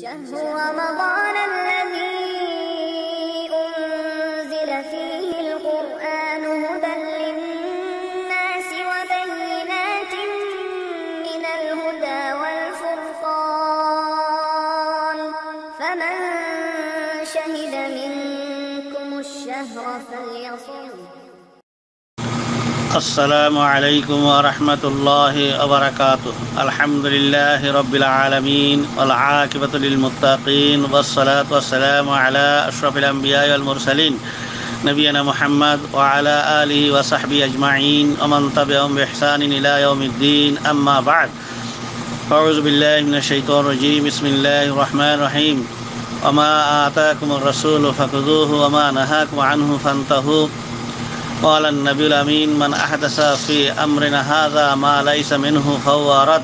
شهر رمضان الذي أنزل فيه القرآن هدى للناس وبينات من الهدى والفرقان فمن شهد منكم الشهر فليصم. السلام عليكم ورحمة الله وبركاته. الحمد لله رب العالمين والعاقبة للمتقين والصلاة والسلام على أشرف الأنبياء والمرسلين نبينا محمد وعلى آله وصحبه أجمعين ومن تبعهم بإحسان إلى يوم الدين. أما بعد، أعوذ بالله من الشيطان الرجيم. بسم الله الرحمن الرحيم. وما آتاكم الرسول فخذوه وما نهاكم عنه فانتهوا قال النبي الأمين من أحدث في أمرنا هذا ما ليس منه فهو رد.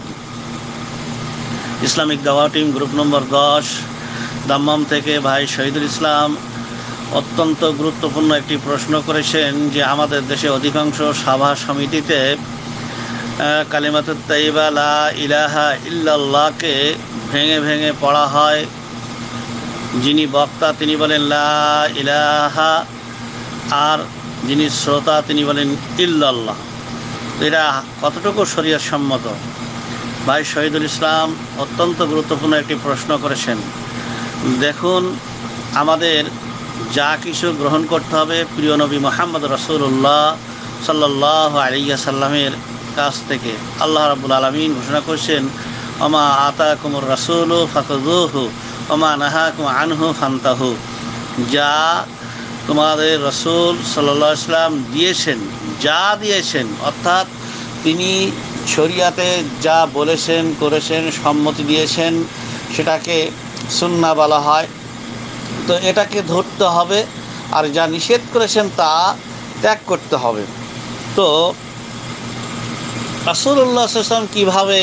Islamic দাওয়া team group number 10 Dammam থেকে ভাই শহীদুল ইসলাম অত্যন্ত গুরুত্বপূর্ণ একটি প্রশ্ন করেছেন যে আমাদের দেশে অধিকাংশ সভা সমিতিতে কালিমাতুত তাইয়্যিবা লা ইলাহা ইল্লাল্লাহকে ভেঙে ভেঙে পড়া হয়। যিনি বক্তা তিনি বলেন লা ইলাহা, আর যিনি শ্রোতা তিনি বলেন ইল্লাল্লাহ। এরা কতটুকু শরীয়ত সম্মত? ভাই শহীদুল ইসলাম অত্যন্ত গুরুত্বপূর্ণ একটি প্রশ্ন করেছেন। দেখুন, আমাদের যা কিছু গ্রহণ করতে হবে প্রিয় নবী মুহাম্মদ রাসূলুল্লাহ সাল্লাল্লাহু আলাইহি ওয়াসাল্লামের কাছ থেকে। আল্লাহ রাব্বুল আলামিন ঘোষণা করেছেন ওমা আতাকুমুর রাসূলু ফাখুযুহু ওমা নাহাকুম আনহু ফান্তাহু। যা তোমাদের রসুল সাল্লাল্লাহু আলাইহি ওয়াসাল্লাম দিয়েছেন, যা দিয়েছেন অর্থাৎ তিনি শরিয়াতে যা বলেছেন করেছেন সম্মতি দিয়েছেন সেটাকে সুন্নাহ বলা হয়। তো এটাকে ধরতে হবে, আর যা নিষেধ করেছেন তা ত্যাগ করতে হবে। তো রাসূলুল্লাহ সাল্লাল্লাহু আলাইহি ওয়াসাল্লাম কীভাবে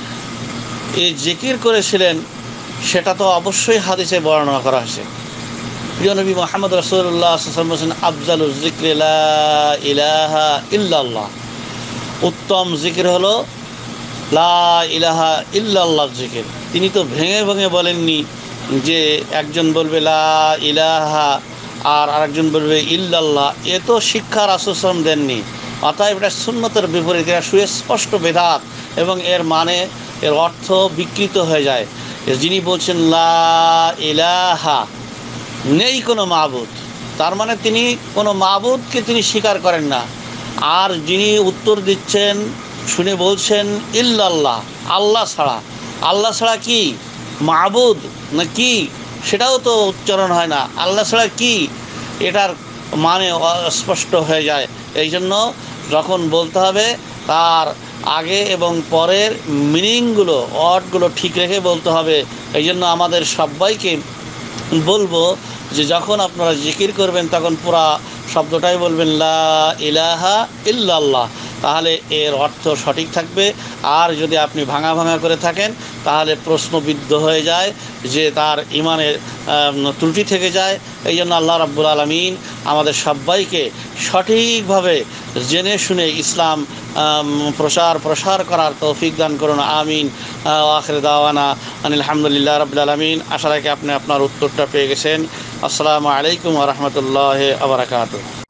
এই জিকির করেছিলেন সেটা তো অবশ্যই হাদিসে বর্ণনা করা হয়েছে। প্রিয় নবী মুহাম্মদ রাসূলুল্লাহ সাল্লাল্লাহু আলাইহি ওয়াসাল্লাম বলেছেন আফজালুজ যিকরি লা ইলাহা ইল্লাল্লাহ। উত্তম জিকির হলো লা ইলাহা ইল্লাল্লাহ জিকির। তিনি তো ভেঙে ভেঙে বলেননি যে একজন বলবে লা ইলাহা আর আরেকজন বলবে ইল্লাল্লাহ। এ তো শিক্ষা রাসূল সাল্লাল্লাহু আলাইহি ওয়াসাল্লাম দেননি। অতএব এটা সুন্নতের বিপরীত, এটা সুস্পষ্ট বিদআত এবং এর মানে এর অর্থ বিকৃত হয়ে যায়। যিনি বলছেন লা ইলাহা, নেই কোনো মাবুদ, তার মানে তিনি কোনো মাবুদকে তিনি স্বীকার করেন না। আর যিনি উত্তর দিচ্ছেন শুনে বলছেন ইল্লাল্লাহ, আল্লাহ ছাড়া। আল্লাহ ছাড়া কি মাবুদ না কি, সেটাও তো উচ্চারণ হয় না। আল্লাহ ছাড়া কি, এটার মানে অস্পষ্ট হয়ে যায়। এই জন্য যখন বলতে হবে তার আগে এবং পরের মিনিংগুলো, ওয়ার্ডগুলো ঠিক রেখে বলতে হবে। এই জন্য আমাদের সবাইকে বলবো যে যখন আপনারা জিকির করবেন তখন পুরা শব্দটাই বলবেন লা ইলাহা ইল্লাল্লাহ, তাহলে এর অর্থ সঠিক থাকবে। আর যদি আপনি ভাঙা ভাঙা করে থাকেন তাহলে প্রশ্নবিদ্ধ হয়ে যায় যে তার ইমানের ত্রুটি থেকে যায়। এই জন্য আল্লাহ রাব্বুল আলামিন আমাদের সবাইকে সঠিকভাবে জেনে শুনে ইসলাম প্রসার করার তৌফিক দান করুন। আমিন। আখির দাওয়ানা আনিল হামদুলিল্লাহ রাব্বিল আলামিন। আশা রাখি আপনি আপনার উত্তরটা পেয়ে গেছেন। আসসালামু আলাইকুম ওয়া রাহমাতুল্লাহি ওয়া বারাকাতুহু।